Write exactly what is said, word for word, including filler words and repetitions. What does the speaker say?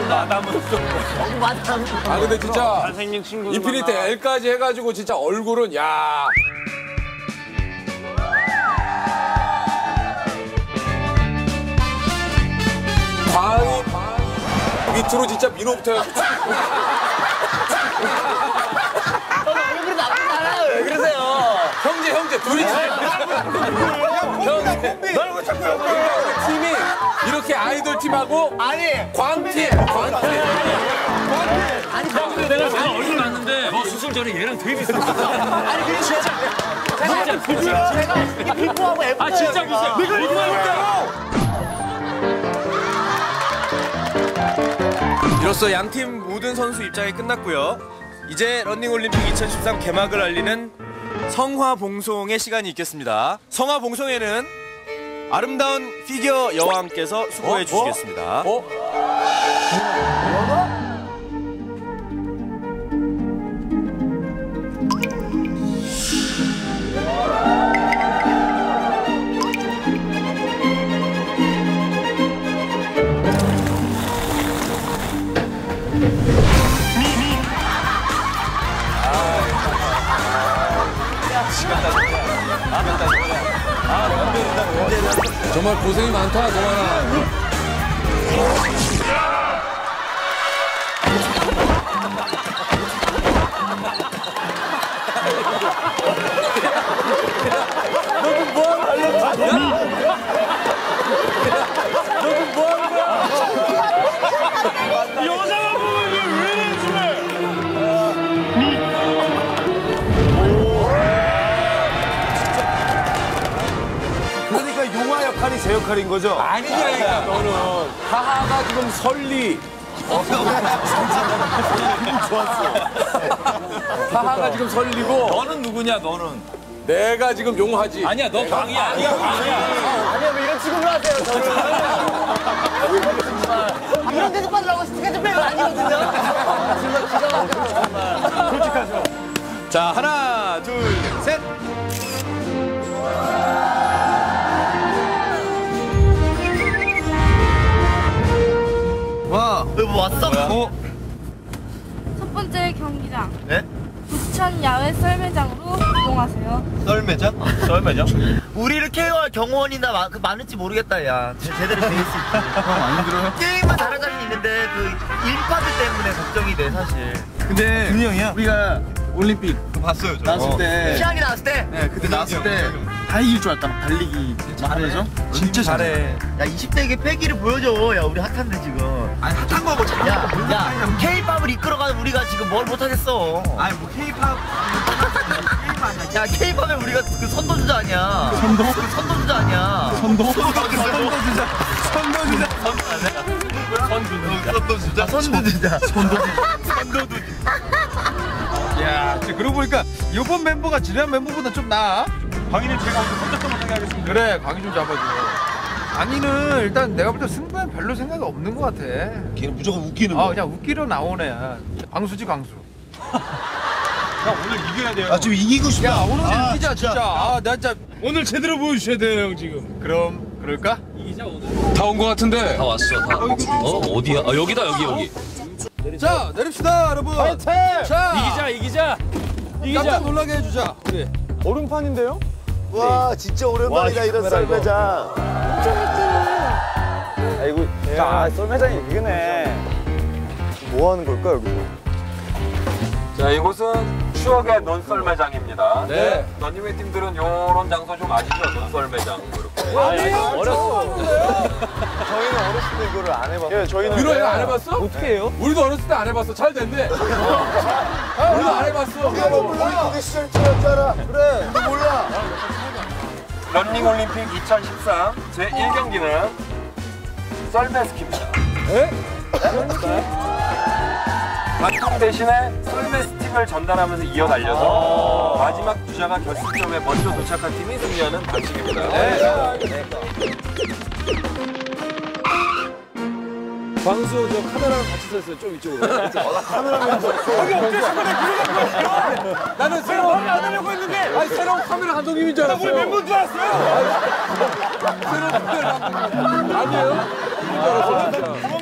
마담은 좀. 마담. 아 근데 진짜 잘생긴 친구. 인피니트 L까지 해가지고 진짜 얼굴은 야. 광희 밑으로 진짜 민호부터 해가지고. 얼굴이 나쁘잖아요. 왜 그러세요? 형제 형제 둘이 형제 널왜 자꾸 옆에 팀이 이렇게 아이돌 팀하고 아니. 광팀 광팀 아니, 근데 내가 잘 얼굴 봤는데 너 수술 전에 얘랑 되게 비슷했어. 아니, 그게 진짜. 진짜 비슷해. 제가 이 비포하고 애프터. 아 진짜 비슷해. 내가 이거 할까? 이로써 양팀 모든 선수 입장이 끝났고요. 이제 런닝올림픽 이천십삼 개막을 알리는 성화봉송의 시간이 있겠습니다. 성화봉송에는 아름다운 피겨 여왕께서 수고해 어? 주시겠습니다. 어? 정말 고생이 많다, 동환아. 너는 뭐하는 거야? 너는 뭐하는 거야? 여자가 보면 왜 이래 집에? 그러니까 용화 역할이 제 역할인 거죠? 아니라니까, 너는. 하하가 지금 설리. 하하가 지금 설리고. 너는 누구냐 너는? 내가 지금 용하지. 아니야 너 광이야. 아니야 광이야. 아니야, 왜 이런 취급을 하세요, 저는. 정말. 이런 데서 받으라고 스케줄표가 아니거든요. 정말 기가 막혀서 정말. 솔직하죠? 자, 하나, 둘, 셋. 와, 뭐 왔어? 어? 첫 번째 경기장. 네? 부천 야외 썰매장으로 이동하세요. 썰매장? 썰매장? 우리를 케어할 경호원이나 마, 그 많을지 모르겠다, 야. 제, 제대로 돼 있을지. 형 안 힘들어요? 게임만 잘하는 사람이 있는데 그 일파들 때문에 걱정이 돼, 사실. 근데 준이 형이야? 우리가 올림픽 그거 봤어요, 저. 나왔을 때. 시향이 나왔을 때? 네, 그때 나왔을 때 다 이길 줄 알았다. 막 달리기 잘하면서. 진짜 잘해. 야, 이십 대에게 패기를 보여줘. 야, 우리 핫한데 지금. 아니, 핫한 거고 잘. 야, 야, 케이팝을 이끌어가는 우리가 지금 뭘 못하겠어. 아니, 뭐 K-팝. 야, 케이팝에 우리가 그 선도주자 아니야. 선도? 그 선도주자 아니야. 선도? 선도주자. 선도주자. 선도주자. 선도주자. 선도주자. 야, 진짜 그러고 보니까 이번 멤버가 지난 멤버보다 좀 나아. 광희는 제가 오늘 혼자서 못하게 하겠습니다. 그래, 광희 좀 잡아줘. 광희는 일단 내가 볼 때 승부에 별로 생각이 없는 것 같아. 걔는 무조건 웃기는 아, 거. 그냥 웃기러 나온 애야. 광수지, 광수. 형 오늘 이겨야 돼요. 아 지금 이기고 싶어. 야, 오늘 아, 이기자, 진짜. 아, 나 진짜. 오늘 제대로 보여주셔야 돼요, 형 지금. 그럼, 그럴까? 다 온 것 같은데. 다 왔어 다. 어 어디야? 아 여기다 여기 여기. 자, 내립시다, 여러분. 파이팅! 자, 이기자 이기자. 깜짝 놀라게 해주자, 우리. 얼음판인데요? 와 진짜 오랜만이다 이런 썰매장. 아이고 야 썰매장이 이거네. 뭐 하는 걸까 여기서? 자, 이곳은 추억의 논썰매장입니다. 네. 런닝웨이 팀들은 요런 장소 좀 아시죠? 논썰매장. 이렇게. 어렸어. 저희는 어렸을 때 이거를 안 해봤어요. 예, 저희는 유로 이거 안 해봤어? 어떻게 해요? 우리도 어렸을 때 안 해봤어. 잘 됐네. 우리도 안 해봤어. 우리가 뭐 몰라. 우리 시절 때였잖아. 그래. 너 몰라. 런닝올림픽 이천십삼 제일 경기는 썰매스키입니다. 에? 바통 대신에 썰매 스틱을 전달하면서 이어 달려서 마지막 주자가 결승점에 먼저 도착한 팀이 승리하는 방식입니다. 네. 광수 저 카메라랑 같이 섰어요. 좀 이쪽으로. 카메라맨 여기 어째 시간에 들어간 나는 새로운 카메라 안 하려고 했는데. 아니 새로운 카메라 감독님인 줄 알았어요. 우리 멤버인 줄 알았어요. 새로운 카메라 감독님. 아니에요? 인 줄 알았어요 진짜.